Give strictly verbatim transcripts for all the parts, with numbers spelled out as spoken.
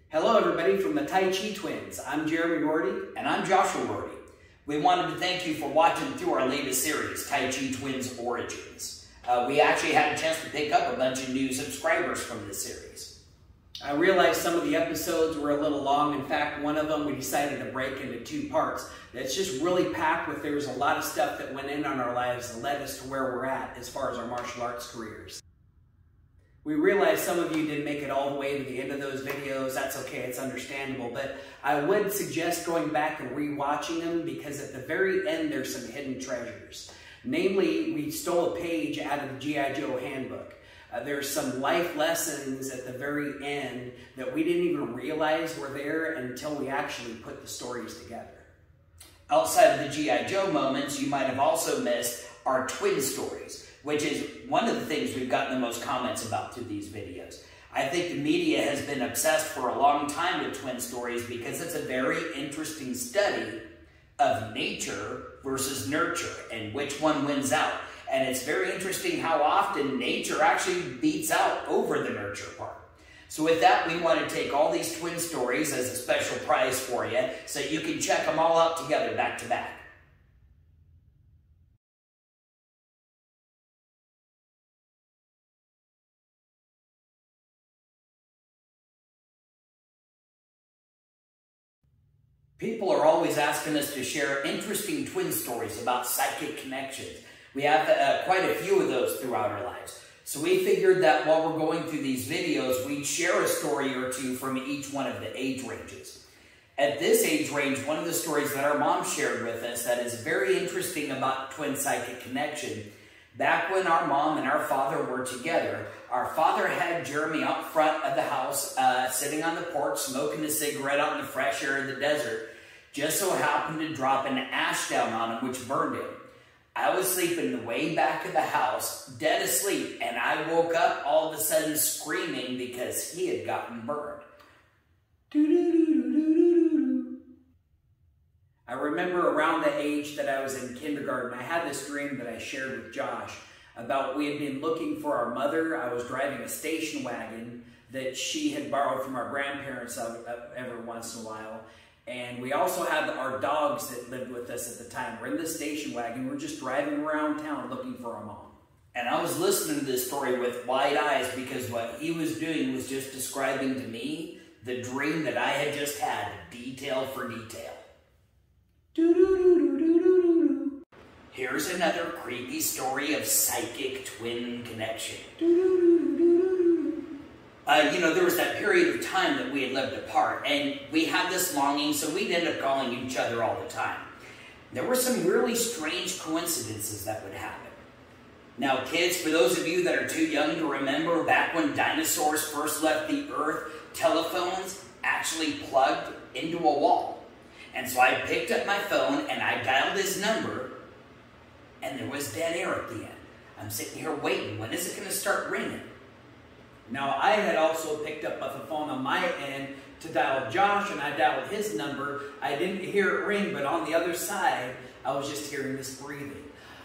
Hello everybody from the Tai Chi Twins. I'm Jeremy Rorty. And I'm Joshua Rorty. We wanted to thank you for watching through our latest series, Tai Chi Twins Origins. Uh, we actually had a chance to pick up a bunch of new subscribers from this series. I realized some of the episodes were a little long. In fact, one of them we decided to break into two parts. It's just really packed with, there was a lot of stuff that went in on our lives that led us to where we're at as far as our martial arts careers. We realize some of you didn't make it all the way to the end of those videos. That's okay, it's understandable. But I would suggest going back and re-watching them because at the very end there's some hidden treasures. Namely, we stole a page out of the G I Joe handbook. Uh, there's some life lessons at the very end that we didn't even realize were there until we actually put the stories together. Outside of the G I Joe moments, you might have also missed our twin stories, which is one of the things we've gotten the most comments about through these videos. I think the media has been obsessed for a long time with twin stories because it's a very interesting study of nature versus nurture and which one wins out. And it's very interesting how often nature actually beats out over the nurture part. So with that, we want to take all these twin stories as a special prize for you so you can check them all out together back to back. People are always asking us to share interesting twin stories about psychic connections. We have uh, quite a few of those throughout our lives. So we figured that while we're going through these videos, we'd share a story or two from each one of the age ranges. At this age range, one of the stories that our mom shared with us that is very interesting about twin psychic connection, back when our mom and our father were together, our father had Jeremy out front of the house, uh, sitting on the porch, smoking a cigarette out in the fresh air of the desert, just so happened to drop an ash down on him, which burned him. I was sleeping the way back of the house, dead asleep, and I woke up all of a sudden screaming because he had gotten burned. I remember around the age that I was in kindergarten, I had this dream that I shared with Josh about we had been looking for our mother. I was driving a station wagon that she had borrowed from our grandparents every once in a while. And we also had our dogs that lived with us at the time. We're in the station wagon. We're just driving around town looking for our mom. And I was listening to this story with wide eyes because what he was doing was just describing to me the dream that I had just had, detail for detail. Here's another creepy story of psychic twin connection. Uh, you know, there was that period of time that we had lived apart, and we had this longing, so we'd end up calling each other all the time. There were some really strange coincidences that would happen. Now, kids, for those of you that are too young to remember, back when dinosaurs first left the earth, telephones actually plugged into a wall. And so I picked up my phone, and I dialed his number, and there was dead air at the end. I'm sitting here waiting. When is it going to start ringing? Now, I had also picked up the phone on my end to dial Josh, and I dialed his number. I didn't hear it ring, but on the other side, I was just hearing this breathing.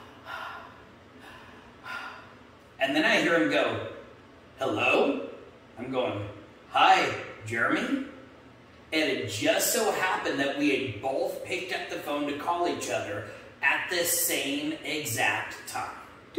And then I hear him go, "Hello?" I'm going, "Hi, Jeremy?" And it just so happened that we had both picked up the phone to call each other at the same exact time.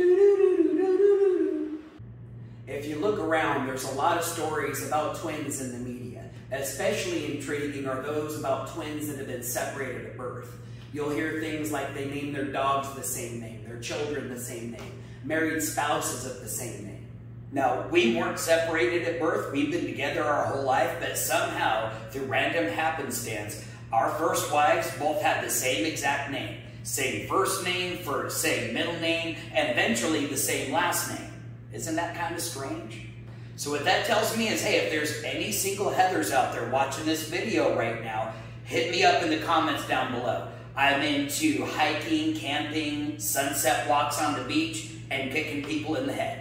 If you look around, there's a lot of stories about twins in the media. Especially intriguing are those about twins that have been separated at birth. You'll hear things like they name their dogs the same name, their children the same name, married spouses of the same name. Now, we weren't separated at birth. We've been together our whole life, but somehow, through random happenstance, our first wives both had the same exact name. Same first name, for same middle name, and eventually the same last name. Isn't that kind of strange? So what that tells me is, hey, if there's any single Heathers out there watching this video right now, hit me up in the comments down below. I'm into hiking, camping, sunset walks on the beach, and kicking people in the head.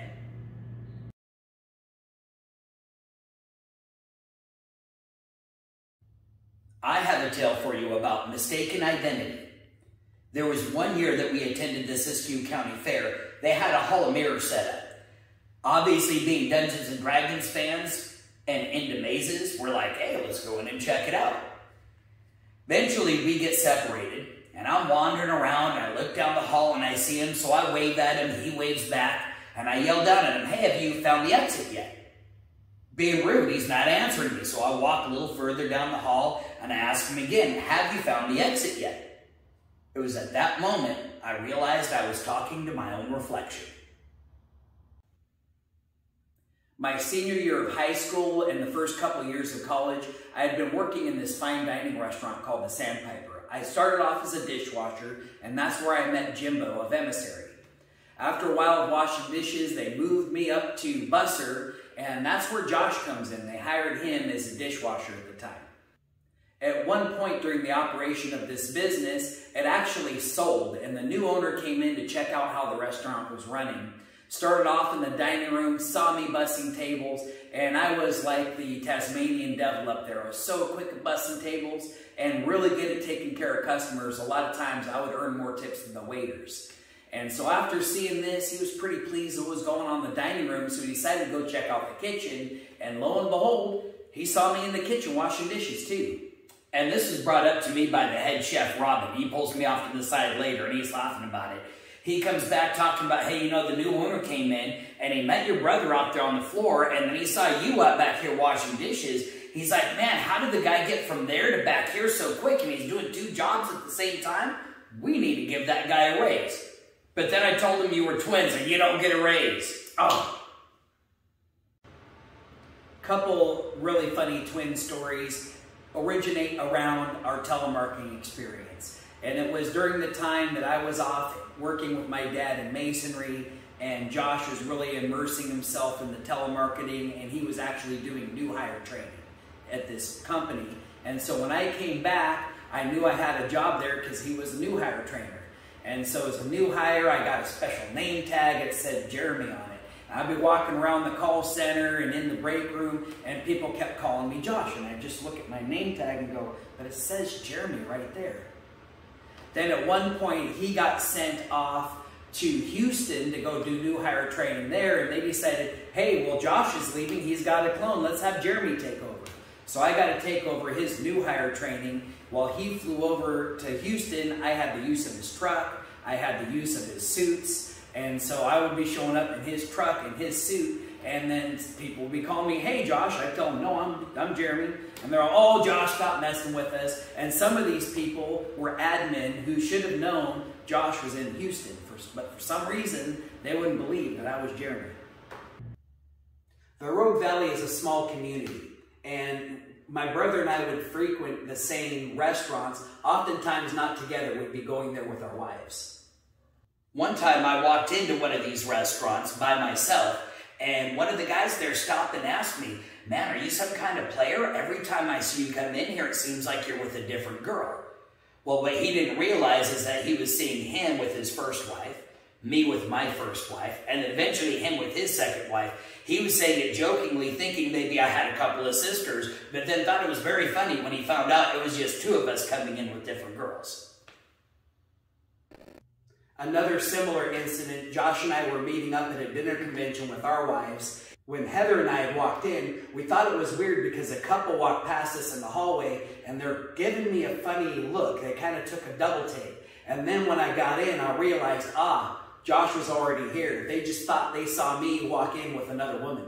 I have a tale for you about mistaken identity. There was one year that we attended the Siskiyou County Fair. They had a Hall of Mirrors set up. Obviously, being Dungeons and Dragons fans, and into mazes. We're like, hey, let's go in and check it out. Eventually, we get separated, and I'm wandering around, and I look down the hall, and I see him, so I wave at him, he waves back, and I yell down at him, hey, have you found the exit yet? Being rude, he's not answering me, so I walk a little further down the hall, and I ask him again, have you found the exit yet? It was at that moment I realized I was talking to my own reflection. My senior year of high school and the first couple of years of college, I had been working in this fine dining restaurant called the Sandpiper. I started off as a dishwasher, and that's where I met Jimbo of Emissary. After a while of washing dishes, they moved me up to busser, and that's where Josh comes in. They hired him as a dishwasher at the time. At one point during the operation of this business, it actually sold, and the new owner came in to check out how the restaurant was running. Started off in the dining room, saw me bussing tables, and I was like the Tasmanian devil up there. I was so quick at bussing tables and really good at taking care of customers. A lot of times I would earn more tips than the waiters. And so after seeing this, he was pretty pleased with what was going on in the dining room, so he decided to go check out the kitchen, and lo and behold, he saw me in the kitchen washing dishes too. And this was brought up to me by the head chef, Robin. He pulls me off to the side later, and he's laughing about it. He comes back talking about, hey, you know, the new owner came in, and he met your brother out there on the floor, and then he saw you out back here washing dishes. He's like, man, how did the guy get from there to back here so quick, and he's doing two jobs at the same time? We need to give that guy a raise. But then I told him you were twins, and you don't get a raise. Oh. Couple really funny twin stories originate around our telemarketing experience. And it was during the time that I was off working with my dad in masonry, and Josh was really immersing himself in the telemarketing, and he was actually doing new hire training at this company. And so when I came back, I knew I had a job there because he was a new hire trainer. And so as a new hire, I got a special name tag that said Jeremy on it. And I'd be walking around the call center and in the break room, and people kept calling me Josh. And I'd just look at my name tag and go, but it says Jeremy right there. Then at one point, he got sent off to Houston to go do new hire training there, and they decided, hey, well, Josh is leaving, he's got a clone, let's have Jeremy take over. So I got to take over his new hire training. While he flew over to Houston, I had the use of his truck, I had the use of his suits, and so I would be showing up in his truck, in his suit, and then people would be calling me, hey, Josh. I tell them, no, I'm, I'm Jeremy. And they're all, oh, Josh, stop messing with us. And some of these people were admin who should have known Josh was in Houston. For, but for some reason, they wouldn't believe that I was Jeremy. The Rogue Valley is a small community. And my brother and I would frequent the same restaurants. Oftentimes not together. We'd be going there with our wives. One time I walked into one of these restaurants by myself. And one of the guys there stopped and asked me, man, are you some kind of player? Every time I see you come in here, it seems like you're with a different girl. Well, what he didn't realize is that he was seeing him with his first wife, me with my first wife, and eventually him with his second wife. He was saying it jokingly, thinking maybe I had a couple of sisters, but then thought it was very funny when he found out it was just two of us coming in with different girls. Another similar incident, Josh and I were meeting up at a dinner convention with our wives. When Heather and I had walked in, we thought it was weird because a couple walked past us in the hallway and they're giving me a funny look. They kind of took a double take. And then when I got in, I realized, ah, Josh was already here. They just thought they saw me walk in with another woman.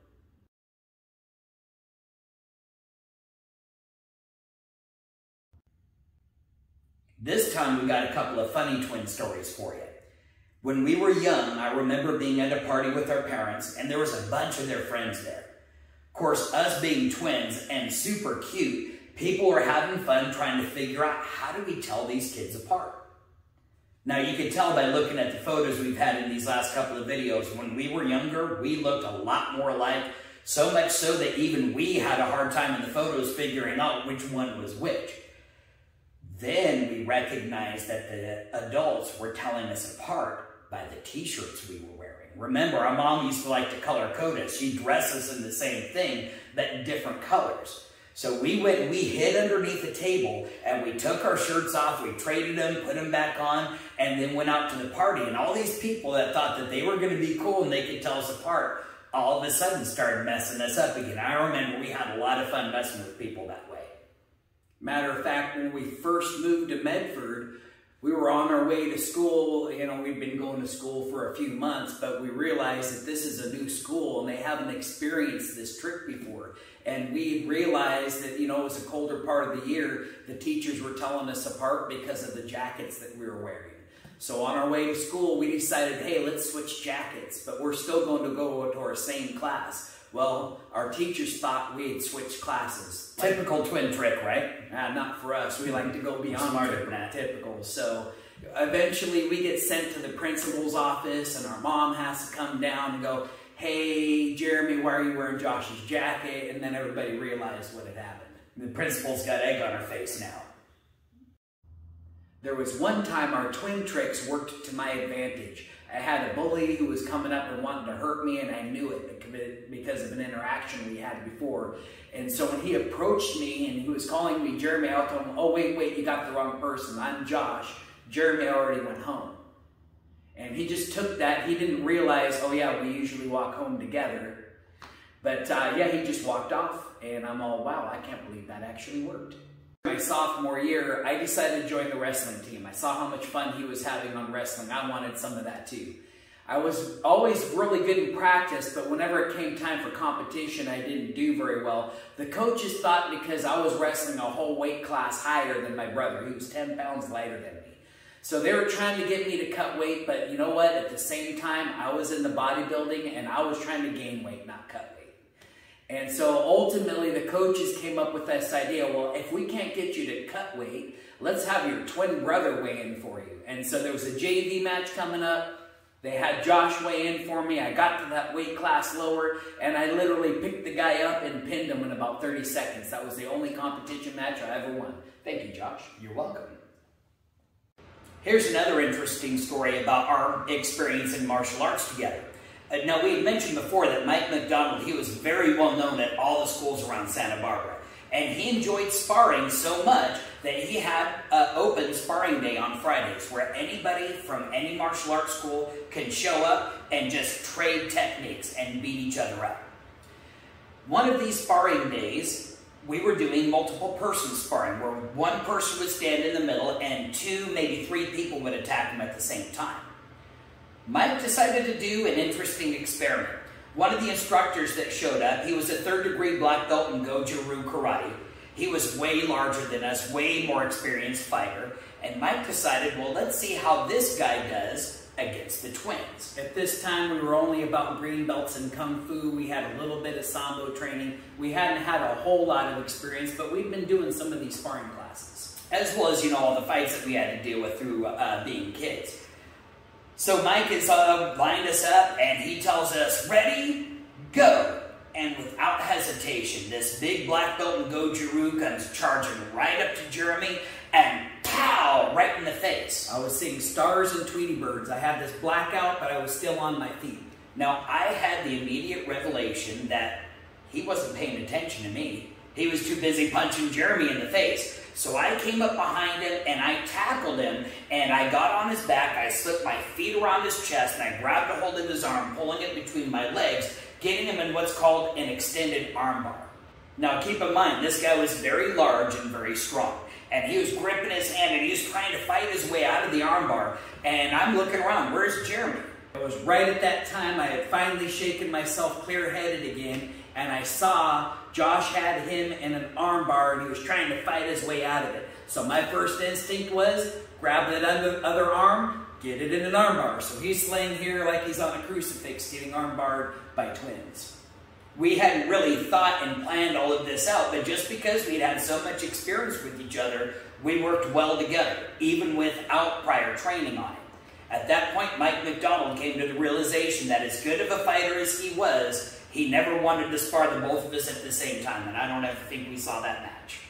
This time we got a couple of funny twin stories for you. When we were young, I remember being at a party with our parents, and there was a bunch of their friends there. Of course, us being twins and super cute, people were having fun trying to figure out how do we tell these kids apart. Now, you can tell by looking at the photos we've had in these last couple of videos, when we were younger, we looked a lot more alike, so much so that even we had a hard time in the photos figuring out which one was which. Then we recognized that the adults were telling us apart by the t-shirts we were wearing. Remember, our mom used to like to color code us. She'd dress us in the same thing, but in different colors. So we went and we hid underneath the table, and we took our shirts off, we traded them, put them back on, and then went out to the party. And all these people that thought that they were going to be cool and they could tell us apart, all of a sudden started messing us up again. I remember we had a lot of fun messing with people that way. Matter of fact, when we first moved to Medford, we were on our way to school. You know, we'd been going to school for a few months, but we realized that this is a new school and they haven't experienced this trick before. And we realized that, you know, it was a colder part of the year. The teachers were telling us apart because of the jackets that we were wearing. So on our way to school, we decided, hey, let's switch jackets, but we're still going to go to our same class. Well, our teachers thought we had switched classes. Typical twin trick, right? Uh, not for us. We like to go beyond Smarter typical, than that. typical. So eventually we get sent to the principal's office and our mom has to come down and go, hey, Jeremy, why are you wearing Josh's jacket? And then everybody realized what had happened. The principal's got egg on her face now. There was one time our twin tricks worked to my advantage. I had a bully who was coming up and wanting to hurt me, and I knew it because of an interaction we had before. And so when he approached me and he was calling me Jeremy, I told him, oh, wait, wait, you got the wrong person. I'm Josh. Jeremy already went home. And he just took that. He didn't realize, oh, yeah, we usually walk home together. But, uh, yeah, he just walked off. And I'm all, wow, I can't believe that actually worked. My sophomore year, I decided to join the wrestling team. I saw how much fun he was having on wrestling. I wanted some of that too. I was always really good in practice, but whenever it came time for competition, I didn't do very well. The coaches thought because I was wrestling a whole weight class higher than my brother. He was ten pounds lighter than me. So they were trying to get me to cut weight, but you know what? At the same time, I was in the bodybuilding and I was trying to gain weight, not cut weight. And so ultimately the coaches came up with this idea, well, if we can't get you to cut weight, let's have your twin brother weigh in for you. And so there was a J V match coming up. They had Josh weigh in for me. I got to that weight class lower, and I literally picked the guy up and pinned him in about thirty seconds. That was the only competition match I ever won. Thank you, Josh. You're welcome. Here's another interesting story about our experience in martial arts together. Uh, now, we had mentioned before that Mike McDonald, he was very well known at all the schools around Santa Barbara. And he enjoyed sparring so much that he had an open sparring day on Fridays where anybody from any martial arts school can show up and just trade techniques and beat each other up. One of these sparring days, we were doing multiple person sparring where one person would stand in the middle and two, maybe three people would attack him at the same time. Mike decided to do an interesting experiment. One of the instructors that showed up, he was a third degree black belt in Goju-Ryu karate. He was way larger than us, way more experienced fighter. And Mike decided, well, let's see how this guy does against the twins. At this time, we were only about green belts in Kung Fu. We had a little bit of Sambo training. We hadn't had a whole lot of experience, but we'd been doing some of these sparring classes. As well as, you know, all the fights that we had to deal with through uh, being kids. So Mike has uh, lined us up, and he tells us, ready, go. And without hesitation, this big black belt in Goju-Ryu comes charging right up to Jeremy, and pow, right in the face. I was seeing stars and Tweety birds. I had this blackout, but I was still on my feet. Now, I had the immediate revelation that he wasn't paying attention to me. He was too busy punching Jeremy in the face. So I came up behind him and I tackled him and I got on his back, I slipped my feet around his chest and I grabbed a hold of his arm, pulling it between my legs, getting him in what's called an extended armbar. Now keep in mind, this guy was very large and very strong. And he was gripping his hand and he was trying to fight his way out of the armbar. And I'm looking around, where's Jeremy? It was right at that time I had finally shaken myself clear-headed again, and I saw Josh had him in an armbar and he was trying to fight his way out of it. So my first instinct was, grab that other, other arm, get it in an armbar. So he's laying here like he's on a crucifix getting armbarred by twins. We hadn't really thought and planned all of this out, but just because we'd had so much experience with each other, we worked well together, even without prior training on it. At that point, Mike McDonald came to the realization that as good of a fighter as he was, he never wanted to spar the both of us at the same time, and I don't ever think we saw that match.